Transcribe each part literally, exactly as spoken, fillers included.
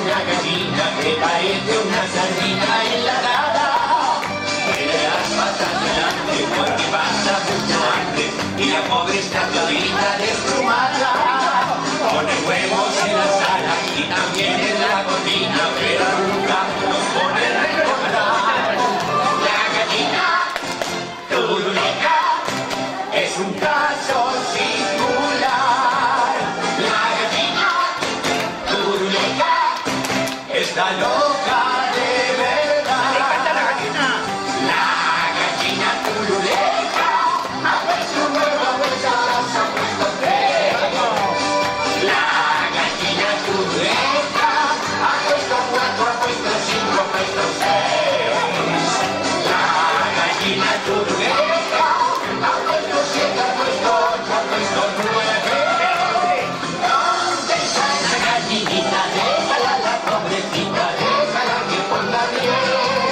una gallina que parece una sardina enlatada. Tiene las patas delante porque pasa mucha hambre y la pobre está todita desplumada. Pone huevos en la sala y también en la cocina, pero nunca los pone a recordar. La gallina turuleca es un caso singular. La gallina turuleca está loca de verdad. ¡Me encanta la gallina! La gallina turuleca ha puesto un huevo, ha puesto dos, ha puesto tres. La gallina turuleca ha puesto cuatro, ha puesto cinco, ha puesto seis. La gallina turuleca ha puesto siete, ha puesto ocho, ha puesto nueve. ¿Dónde está esa gallinita? Déjala, la pobrecita, déjala que ponga bien.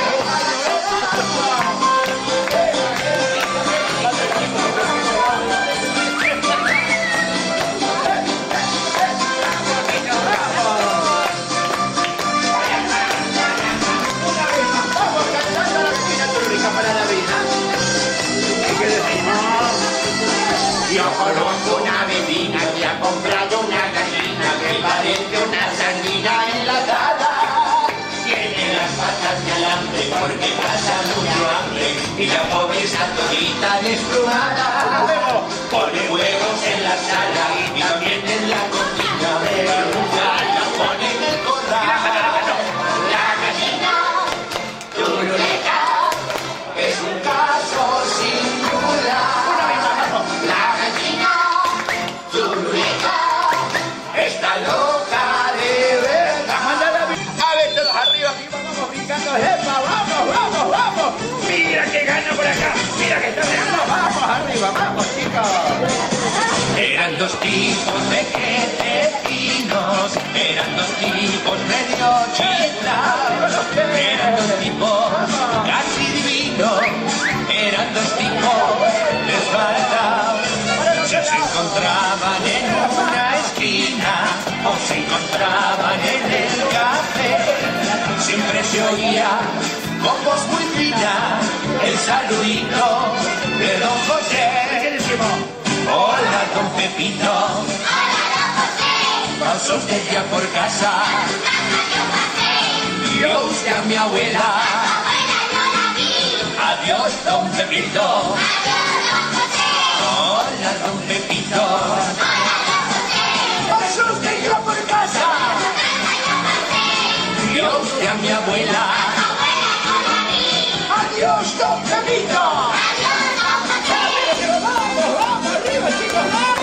Yo conozco una vecina que ha comprado una gallina que parece una sardina enlatada. Tiene las patas de alambre porque pasa mucho hambre y la pobre está todita desplumada. Pone huevos en la sala y también en la cocina, pero nunca la pone en el corral. La gallina turuleca es un caso singular. La gallina turuleca está loca de verdad. A ver, todos arriba, aquí vamos brincando. ¡Epa! ¡Vamos, vamos, vamos! ¡Mira que gana por acá! ¡Mira que está ganando! ¡Vamos arriba, vamos, chicos! Eran dos tipos de quetecinos, eran dos tipos medio chiflados, eran dos tipos casi divinos, eran dos tipos desfaldados. Se encontraban en una esquina o se encontraban en el café. Siempre se oía con voz muy fina el saludito de don José. ¿Qué decimos? Hola, don Pepito. Hola, don José. ¿Pasó usted ya por casa? Yo pasé. ¿Vio usted a mi abuela? Abuela, no la vi. Adiós, don Pepito. Adiós, don José. Hola, don Pepito. Hola, don José. ¿Pasó usted ya por casa? Yo pasé. ¿Vio usted a mi abuela? Abuela, no la vi. Adiós, don Pepito. Adiós, don José. ¡Vamos, vamos, arriba, chicos, vamos!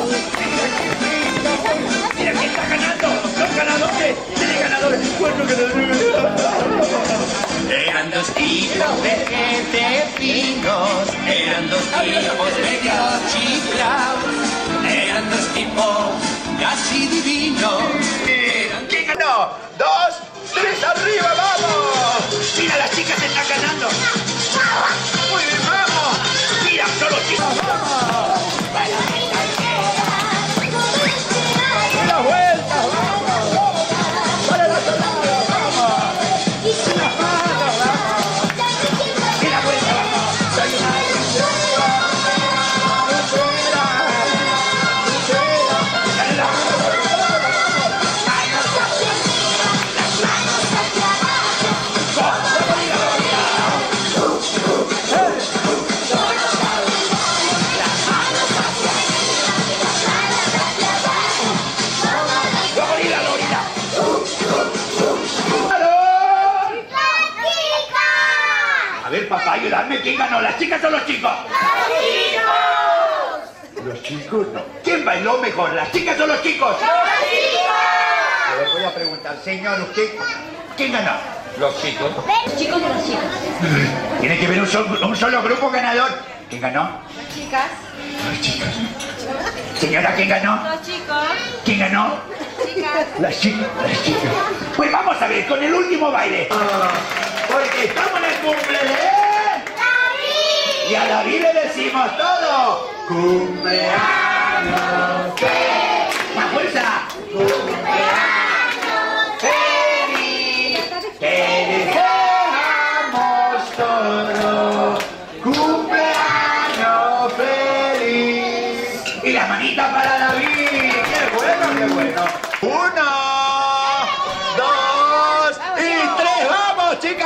Mira quién está ganando, los ganadores, tiene ganadores, cuatro ganadores. Eran dos tipos de quetecinos, eran dos tipos medio chiflados, eran dos tipos casi divinos. ¿Quién ganó? ¡Dos, tres, arriba, vamos! Mira, las chicas están ganando. Muy bien, vamos. Mira, solo chicos, vamos. Las vueltas, vamos. Para el otro lado, vamos. Las manos, vamos. Y la vuelta, vamos. Soy una luchera, luchera, luchera. Dale la mano. A ver, papá, ayúdame. ¿Quién ganó? ¿Las chicas o los chicos? ¡Los chicos! Los chicos no. ¿Quién bailó mejor? ¿Las chicas o los chicos? ¡Los chicos! A ver, voy a preguntar, señor, ¿usted quién ganó? Los chicos. Los chicos de las chicas. Tiene que haber un solo, un solo grupo ganador. ¿Quién ganó? Las chicas. Los chicos. Señora, ¿quién ganó? Los chicos. ¿Quién ganó? Chicas. Las chicas. Las chicas. Pues vamos a ver con el último baile. Porque estamos en el cumple de... ¡David! Y a David le decimos todo. ¡Cumpleaños! ¡La fuerza! ¡Cumpleaños!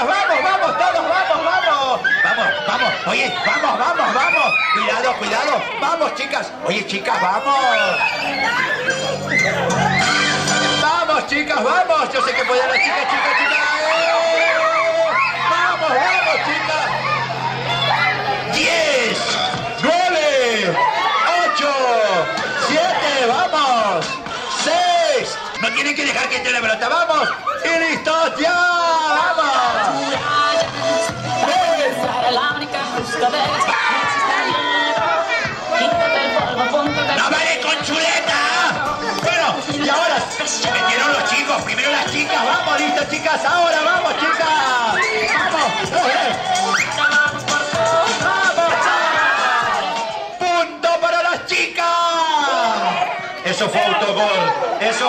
chicas, vamos, vamos, todos, vamos, vamos. Vamos, vamos, oye, vamos, vamos, vamos. Cuidado, cuidado. Vamos, chicas. Oye, chicas, vamos. Vamos, chicas, vamos. Yo sé que pueden las chicas, chicas, chicas. ¡Eh! Vamos, vamos, chicas. Diez, nueve, ocho, siete, vamos. Seis. No tienen que dejar que entre la pelota. Vamos. Y listos, ya. Vamos. Tres. ¡No vale con chuleta! Bueno, y ahora se metieron los chicos, primero las chicas, vamos, listo chicas, ahora vamos chicas. Vamos, mujer. Vamos, punto para las chicas. Eso fue autogol, eso.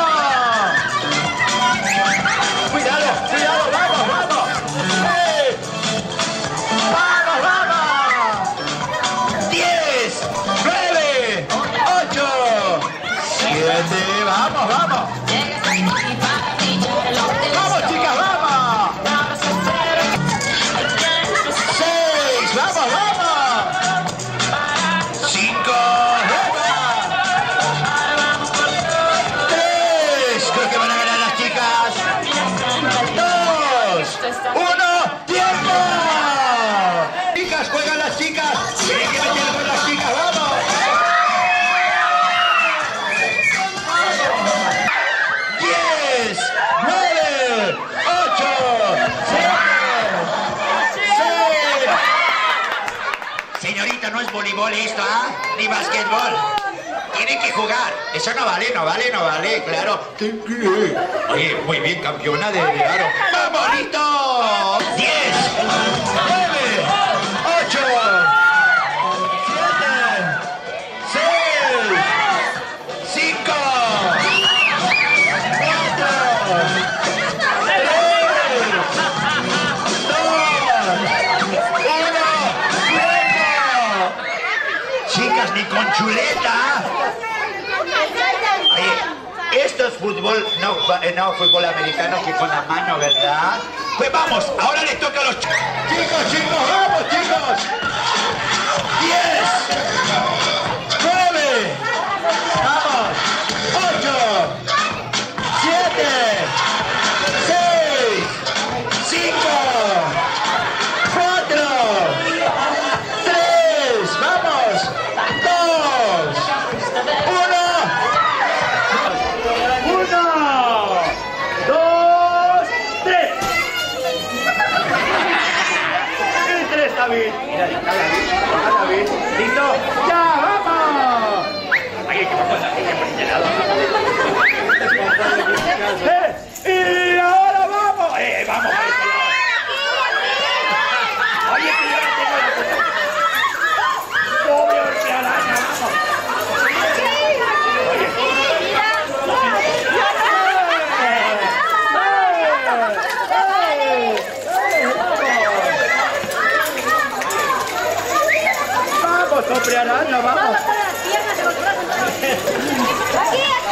Cuidado, cuidado, vamos, vamos. ¡Eh! Vamos, vamos. Diez, nueve, ocho, siete, vamos, vamos. Vamos, chicas, vamos. Seis, vamos, vamos. Cinco, tres, creo que van a ganar las chicas. Dos, uno, tiempo. Chicas, juegan las chicas. Tienen que meter con las chicas, vamos. Diez, nueve, ocho, siete, seis. Señorita, no es voleibol esto, ¿ah? Ni basquetbol. Tienen que jugar. Eso no vale, no vale, no vale, claro. Oye, muy bien, campeona de aro. ¡Vamos, listo! Diez, nueve, ocho, siete, seis, cinco, cuatro, tres, dos, uno, tiempo. Chicas, ni con chuleta. Oye, esto es fútbol, no, no fútbol americano que con la mano, ¿verdad? Pues vamos, ahora les toca a los chicos. Chicos, chicos, vamos, chicos. Diez, nueve, vamos, ocho, siete, seis, cinco, cuatro, tres, vamos, dos, uno. Uno, dos, tres. Y tres, David. Mira, está David, está David. ¿Listo? ¡Ya, vamos! Aquí hay que pasar la gente por este lado. ¡Eh! Y ahora vamos. ¡Eh, vamos! Por este lado. Oye, que yo no tengo la cosa. ¡Pobre orquídea araña, vamos! Vamos, hombre araña, vamos. Vamos a las piernas, con los brazos. Aquí,